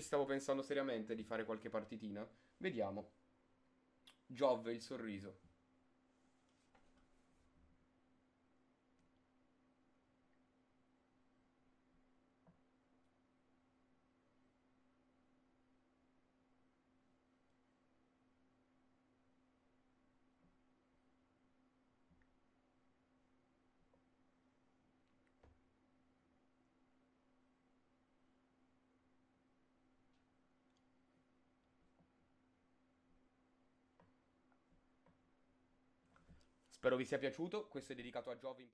stavo pensando seriamente di fare qualche partitina. Vediamo. Giove il sorriso. Spero vi sia piaciuto. Questo è dedicato a Giove in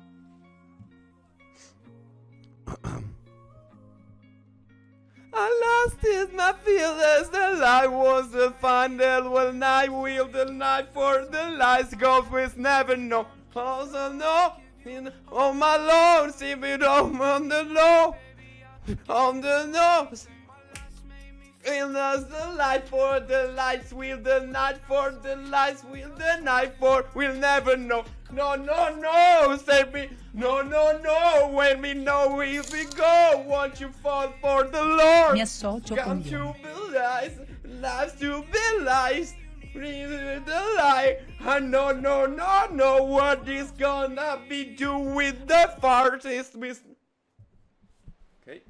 I lost is my feelings, the light was the final when I wheel the night for the lights go with never know. Also no, on my low, see me on the low, on the nose. We'll lost the light for the lights, wheel the night for the lights, wheel the night for we'll never know. No, no, no, save me. No, no, no, when we know where we go, won't you fall for the Lord? Mi associo con Got to be lies, lies to be lies. Read the lie. No, no, no, no, what is gonna be do with the farthest with... Ok.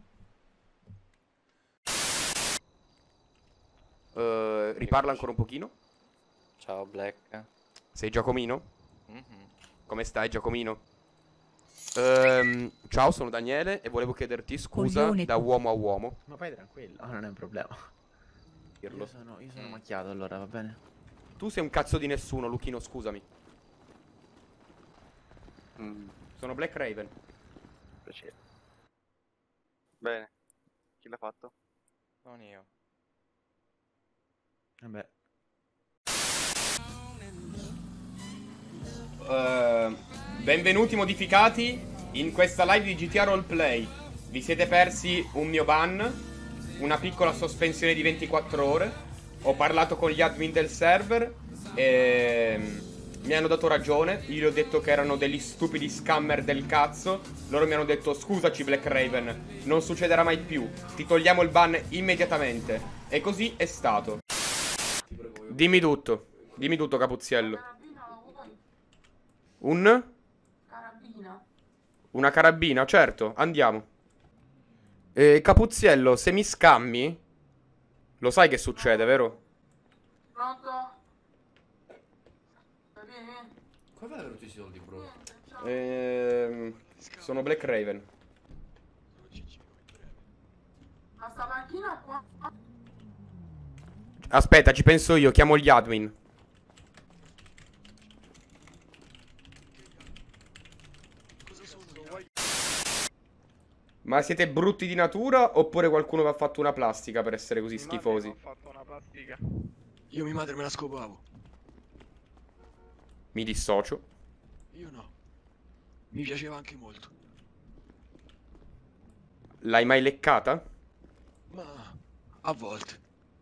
Riparla ancora un pochino. Ciao Black. Sei Giacomino? Come stai Giacomino? Ciao, sono Daniele e volevo chiederti scusa Coglione. da uomo a uomo. Ma fai tranquillo, non è un problema. Dirlo. Io sono macchiato allora, va bene? Tu sei un cazzo di nessuno, Luchino, scusami. Sono Black Raven. Piacere. Bene. Chi l'ha fatto? Non io. Vabbè. Benvenuti modificati in questa live di GTA Roleplay. Vi siete persi un mio ban, una piccola sospensione di 24 ore. Ho parlato con gli admin del server e mi hanno dato ragione. Io gli ho detto che erano degli stupidi scammer del cazzo. Loro mi hanno detto scusaci Black Raven, non succederà mai più, ti togliamo il ban immediatamente. E così è stato. Dimmi tutto Capuzziello. Carabina. Una carabina, certo, andiamo. Capuzziello, se mi scammi, lo sai che succede, vero? Pronto? Vieni. Come avere tutti i soldi, bro? Sono Black Raven. Ma sta macchina qua? Aspetta, ci penso io, chiamo gli admin. Ma siete brutti di natura oppure qualcuno vi ha fatto una plastica per essere così schifosi? Ho fatto una plastica. Io mia madre me la scopavo. Mi dissocio. Io no. Mi piaceva anche molto. L'hai mai leccata? Ma a volte.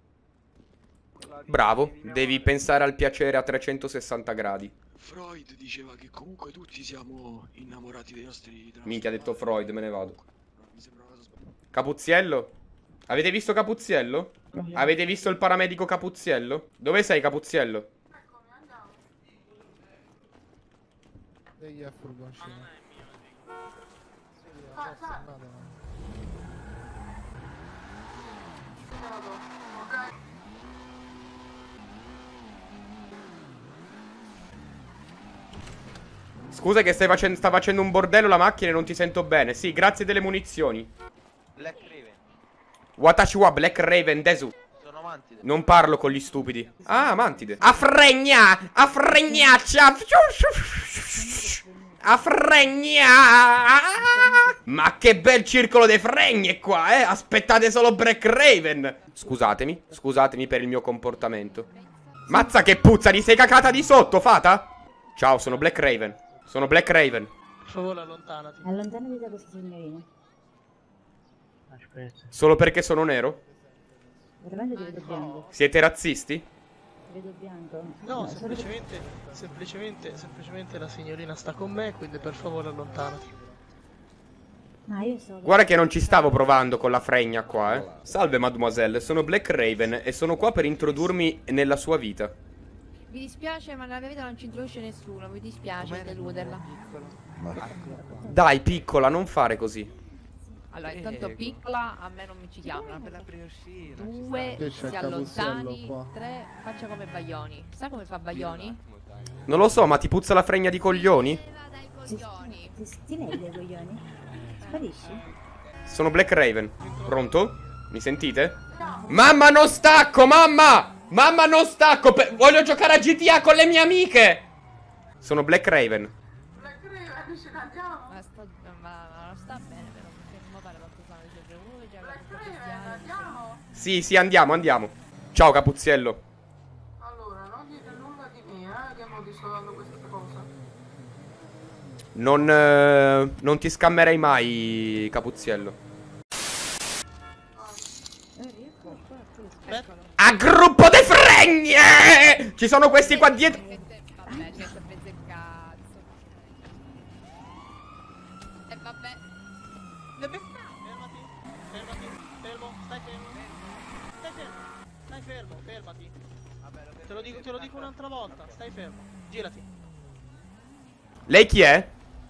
Bravo, devi pensare al piacere a 360 gradi. Freud diceva che comunque tutti siamo innamorati dei nostri... Minchia, ha detto Freud, me ne vado. Mi sembra una cosa sbagliata. Capuzziello? Avete visto Capuzziello? Avete visto il paramedico Capuzziello? Dove sei Capuzziello? Eccomi, andiamo. Degli a furgoncino. Ok. Scusa che sta facendo un bordello la macchina e non ti sento bene. Sì, grazie delle munizioni. Black Raven. Watashi wa Black Raven Desu. Sono Mantide. Non parlo con gli stupidi. Ah, Mantide. Affregna! Affregnaccia! Affregna! Ma che bel circolo dei fregne qua, eh! Aspettate solo Black Raven! Scusatemi per il mio comportamento. Mazza che puzza, ti sei cacata di sotto, fata? Ciao, sono Black Raven. Sono Black Raven. Per favore, allontanati. Allontanati da questa signorina. Aspetta. Solo perché sono nero? Veramente ti vedo bianco. Siete razzisti? Ti vedo bianco. No, semplicemente la signorina sta con me, quindi per favore allontanati. Ah, io so. Guarda che non ci stavo provando con la fregna qua, eh. Salve mademoiselle, sono Black Raven e sono qua per introdurmi nella sua vita. Mi dispiace, ma nella mia vita non ci introduce nessuno. Mi dispiace deluderla. Dai, piccola, non fare così. Allora, intanto piccola, a me non mi ci chiamano. Per la preuscita. 2, Che c'è si il allontani. capuzello qua. 3, faccia come Baglioni. Sa come fa Baglioni? Non lo so, ma ti puzza la fregna di coglioni? Dai coglioni. Ti lei dei coglioni? Sparisci? Sono Black Raven. Pronto? Mi sentite? Mamma, non stacco, mamma! Mamma, non stacco! Voglio giocare a GTA con le mie amiche! Sono Black Raven. Black Raven, ci cantiamo? Ma non sta bene, però. Perché non mi pare quanto sono le sue voi, già Black la Raven, andiamo? Sì, sì, andiamo, andiamo. Ciao, Capuziello. Allora, non dite nulla di me, che mo ti sto dando questa cosa. Non ti scammerei mai, Capuziello. A gruppo de fregne! Ci sono questi qua dietro. Vabbè, c'è sempre il cazzo. E vabbè. Stai fermo, fermati. Te lo dico un'altra volta, stai fermo. Girati. Lei chi è?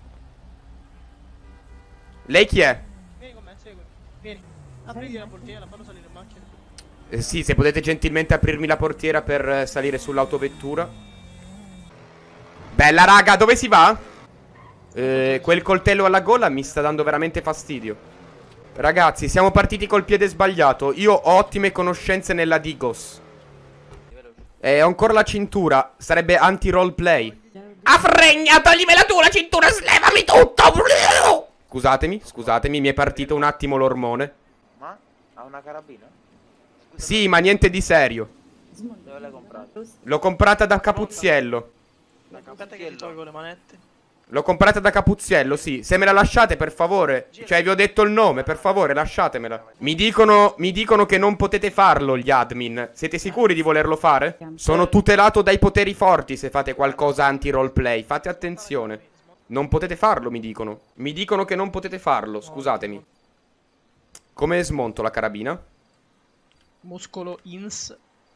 Lei chi è? Vieni con me, seguimi. Vieni. Aprigli la portiera, fallo salire in macchina. Sì, se potete gentilmente aprirmi la portiera per salire sull'autovettura. Bella raga, dove si va? Quel coltello alla gola mi sta dando veramente fastidio. Ragazzi, siamo partiti col piede sbagliato. Io ho ottime conoscenze nella Digos. Ho ancora la cintura. Sarebbe anti-roleplay. A fregna, toglimela tu la cintura, slevami tutto. Scusatemi, mi è partito un attimo l'ormone. Ma? Ha una carabina? Sì, ma niente di serio. Dove l'hai comprata? L'ho comprata da Capuziello. Aspetta che ti tolgo le manette. L'ho comprata da Capuziello, sì. Se me la lasciate, per favore. Cioè, vi ho detto il nome, per favore, lasciatemela. Mi dicono che non potete farlo, gli admin. Siete sicuri di volerlo fare? Sono tutelato dai poteri forti se fate qualcosa anti-roleplay. Fate attenzione. Non potete farlo, mi dicono. Mi dicono che non potete farlo, scusatemi. Come smonto la carabina? Muscolo ins.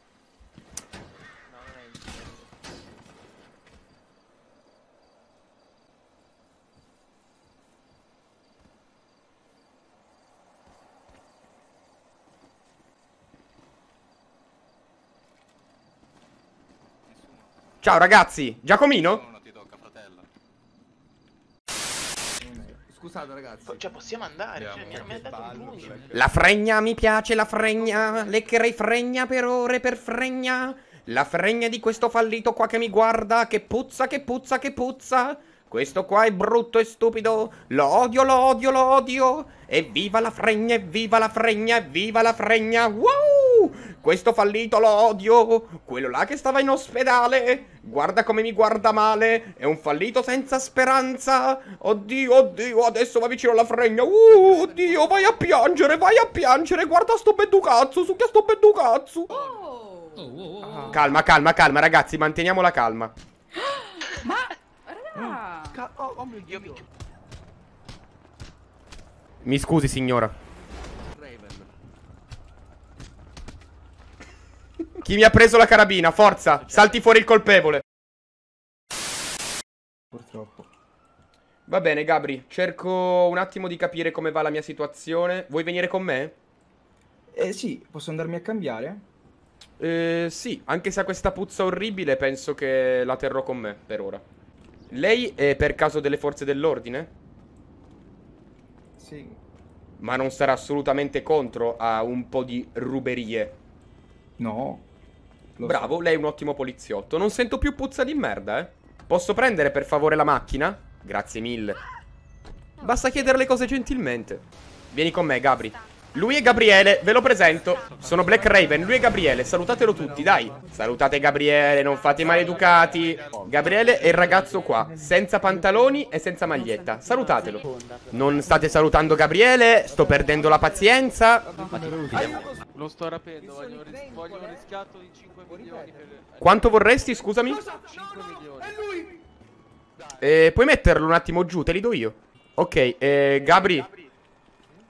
Ciao ragazzi, Giacomino? Scusate ragazzi. Cioè possiamo andare, cioè, mi ha dato un pugno. La fregna, mi piace la fregna. Leccherei fregna per ore per fregna. La fregna di questo fallito qua che mi guarda. Che puzza, che puzza, che puzza. Questo qua è brutto e stupido. Lo odio, lo odio, lo odio. Evviva la fregna, evviva la fregna, evviva la fregna. Wow! Questo fallito lo odio. Quello là che stava in ospedale. Guarda come mi guarda male. È un fallito senza speranza. Oddio, oddio, adesso va vicino alla fregna. Oddio, vai a piangere, vai a piangere. Guarda sto bedducazzo, succhia sto bedducazzo. Calma, calma, calma, ragazzi, manteniamo la calma. Oh mio Dio. Mi scusi, signora. Chi mi ha preso la carabina? Forza, salti fuori il colpevole. Purtroppo. Va bene, Gabri, cerco un attimo di capire come va la mia situazione. Vuoi venire con me? Sì, posso andarmi a cambiare? Sì, anche se ha questa puzza orribile, penso che la terrò con me, per ora. Lei è per caso delle forze dell'ordine? Sì. Ma non sarà assolutamente contro a un po' di ruberie? No. Bravo, lei è un ottimo poliziotto. Non sento più puzza di merda, eh. Posso prendere per favore la macchina? Grazie mille. Basta chiedere le cose gentilmente. Vieni con me, Gabri. Lui è Gabriele, ve lo presento. Sono Black Raven, lui è Gabriele. Salutatelo tutti, dai. Salutate Gabriele, non fate i maleducati. Gabriele è il ragazzo qua, senza pantaloni e senza maglietta. Salutatelo. Non state salutando Gabriele? Sto perdendo la pazienza. Lo sto rapendo, voglio un riscatto di 5 milioni per... Quanto vorresti, scusami? 5 milioni. Puoi metterlo un attimo giù, te li do io. Ok, Gabri,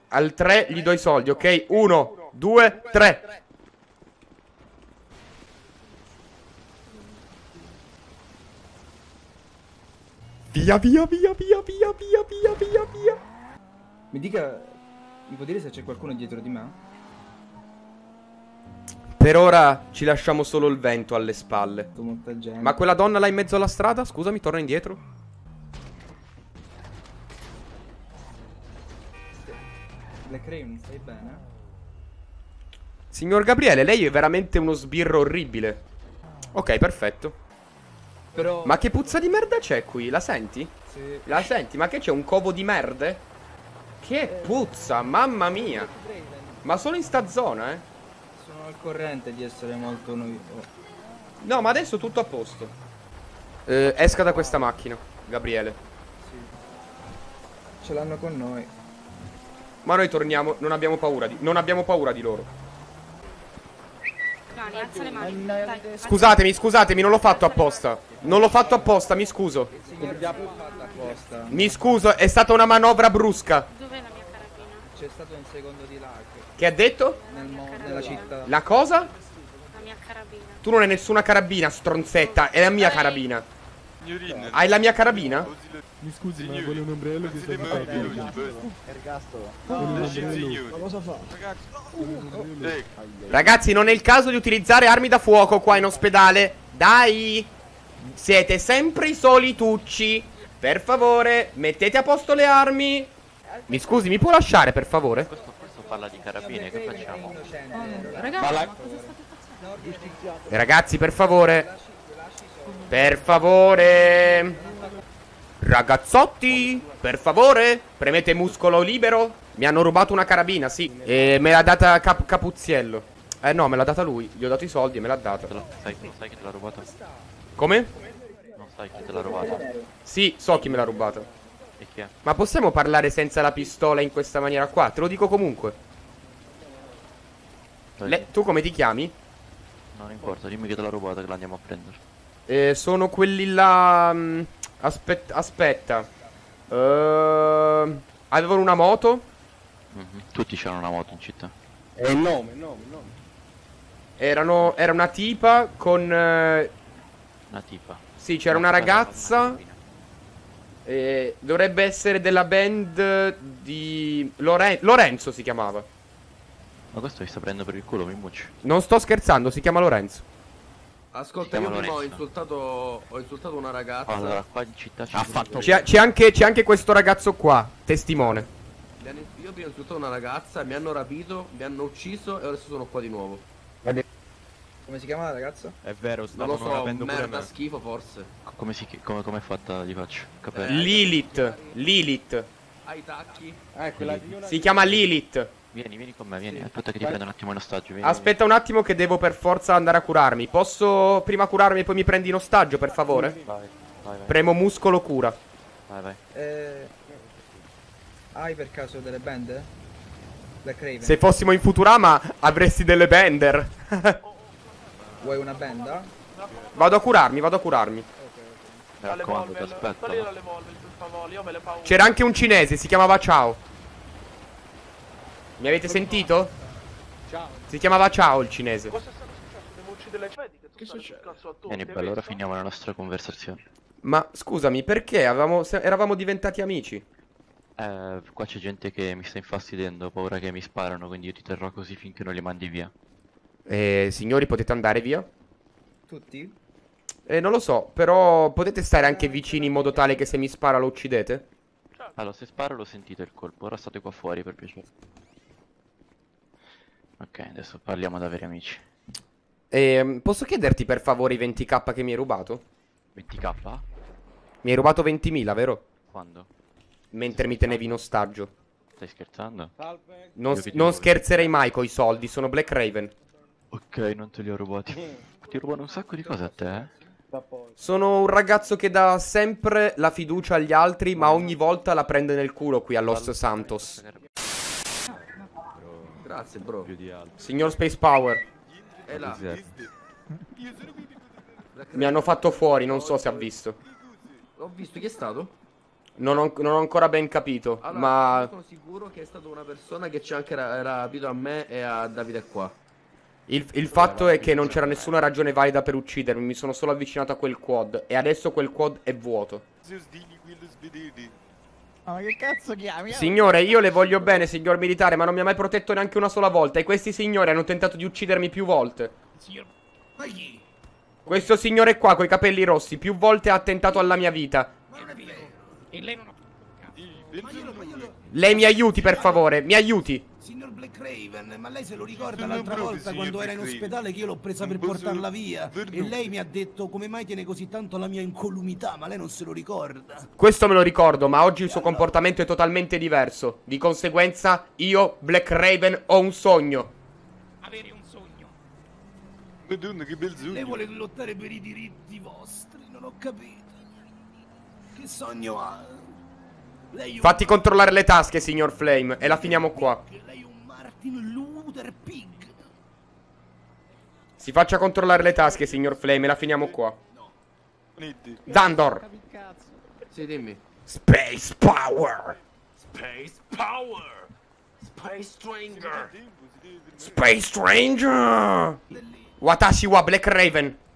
Al 3 gli do i soldi, ok? 1, 2, 3. Via, via, via, via, via, via, via, via, via. Mi dica, mi può dire se c'è qualcuno dietro di me? Per ora ci lasciamo solo il vento alle spalle. Molta gente. Ma quella donna là in mezzo alla strada? Scusami, torna indietro. Le Craven, stai bene? Signor Gabriele, lei è veramente uno sbirro orribile. Ok, perfetto. Però... Ma che puzza di merda c'è qui? La senti? Sì. La senti? Ma che c'è un covo di merde? Che puzza, mamma mia. Ma solo in sta zona, eh? Sono al corrente di essere molto No, ma adesso tutto a posto. Esca da questa macchina, Gabriele. Ce l'hanno con noi. Ma noi torniamo, non abbiamo paura di loro. Alza le mani. Dai. Scusatemi, non l'ho fatto apposta. Non l'ho fatto apposta, mi scuso. Apposta. Mi scuso, è stata una manovra brusca. Dov'è la mia carabina? C'è stato un secondo di lag Che ha detto? nella città. La cosa? La mia carabina. Tu non hai nessuna carabina, stronzetta. È la mia carabina. Signorin. Hai la mia carabina? Mi scusi, ma vuole un ombrello che sta Ma cosa fa? Ragazzi, non è il caso di utilizzare armi da fuoco qua in ospedale. Dai! Siete sempre i solitucci. Per favore, mettete a posto le armi. Mi scusi, mi può lasciare, per favore? Questo parla di carabine, che facciamo? Ragazzi, Ragazzi, per favore. Per favore. Ragazzotti, per favore, premete muscolo libero. Mi hanno rubato una carabina, sì. E me l'ha data Capuzziello. No, me l'ha data lui. Gli ho dato i soldi e me l'ha data. Sai chi te l'ha rubata? Come? Non sai chi te l'ha rubata? Sì, so chi me l'ha rubata. E chi è? Ma possiamo parlare senza la pistola in questa maniera qua? Te lo dico comunque. Tu come ti chiami? Non importa, dimmi che te l'ha rubata, che l'andiamo a prendere. Sono quelli là. Aspetta. Avevano una moto. Tutti c'hanno una moto in città. E il nome. Era una tipa con. Una tipa. Sì, c'era una ragazza. Dovrebbe essere della band di. Lorenzo si chiamava. Ma questo mi sta prendendo per il culo, mi mucci. Non sto scherzando, si chiama Lorenzo. Ascolta, io prima ho insultato una ragazza. Allora, qua in città C'è anche questo ragazzo qua, testimone. Io prima ho insultato una ragazza, mi hanno rapito, mi hanno ucciso e adesso sono qua di nuovo. Come si chiama la ragazza? È vero, Non stavano lo so, rapendo pure merda me. schifo forse. come è fatta, gli faccio capire. Lilith. Hai i tacchi? Si chiama Lilith. Vieni con me, vieni. Aspetta che ti prendo un attimo in ostaggio, vieni. Aspetta un attimo che devo per forza andare a curarmi. Posso prima curarmi e poi mi prendi in ostaggio, per favore? Vai. Premo muscolo cura. Vai. Hai per caso delle bende? Le Craven? Se fossimo in Futurama avresti delle bender. Vuoi una benda? Vado a curarmi. Mi raccomando, ti aspetto. C'era anche un cinese, si chiamava Ciao. Mi avete sentito? Ciao. Si chiamava Ciao il cinese. Che succede? Vieni bello, ora finiamo la nostra conversazione. Ma scusami, perché eravamo diventati amici? Qua c'è gente che mi sta infastidendo, ho paura che mi sparano, quindi io ti terrò così finché non li mandi via. Signori, potete andare via? Tutti? Non lo so, però potete stare anche vicini in modo tale che se mi spara lo uccidete? Allora, se sparo lo sentite il colpo, ora state qua fuori per piacere. Ok, adesso parliamo da veri amici. Posso chiederti per favore i 20k che mi hai rubato? 20k? Mi hai rubato 20.000, vero? Quando? Mentre mi tenevi in ostaggio. Stai scherzando? Non scherzerei mai coi soldi, sono Black Raven. Ok, non te li ho rubati. Ti rubano un sacco di cose a te, eh? Sono un ragazzo che dà sempre la fiducia agli altri, ma ogni volta la prende nel culo qui a Los Santos. Grazie, bro. Signor Space Power. È là. Mi hanno fatto fuori, non so se ha visto. Ho visto, chi è stato? Non ho ancora ben capito, Allora, ma... io sono sicuro che è stata una persona che ci ha anche rapito a me e a Davide qua. Il fatto è che non c'era nessuna ragione valida per uccidermi, mi sono solo avvicinato a quel quad e adesso quel quad è vuoto. Ma che cazzo chiami? Signore, io le voglio bene, signor militare, ma non mi ha mai protetto neanche una sola volta e questi signori hanno tentato di uccidermi più volte. Signor... Ma chi? Questo signore qua, coi capelli rossi, più volte ha attentato alla mia vita. Ma non è vero. E lei non ha... Lei mi aiuti, per favore, mi aiuti. Signor Black Raven, ma lei se lo ricorda l'altra volta quando era in ospedale che io l'ho presa per portarla via? E lei mi ha detto come mai tiene così tanto la mia incolumità, ma lei non se lo ricorda? Questo me lo ricordo, ma oggi il suo comportamento è totalmente diverso. Di conseguenza, io, Black Raven, ho un sogno. Avere un sogno. Madonna, che bel sogno. Lei vuole lottare per i diritti vostri, non ho capito. Che sogno ha? Fatti controllare le tasche, signor Flame, e la finiamo qua. Lei è un Martin Luther Pig. Si faccia controllare le tasche, signor Flame, e la finiamo qua. Zandor. Sì, dimmi. Space Power. Space Power. Space Stranger. Space Stranger. Watashi wa Black Raven.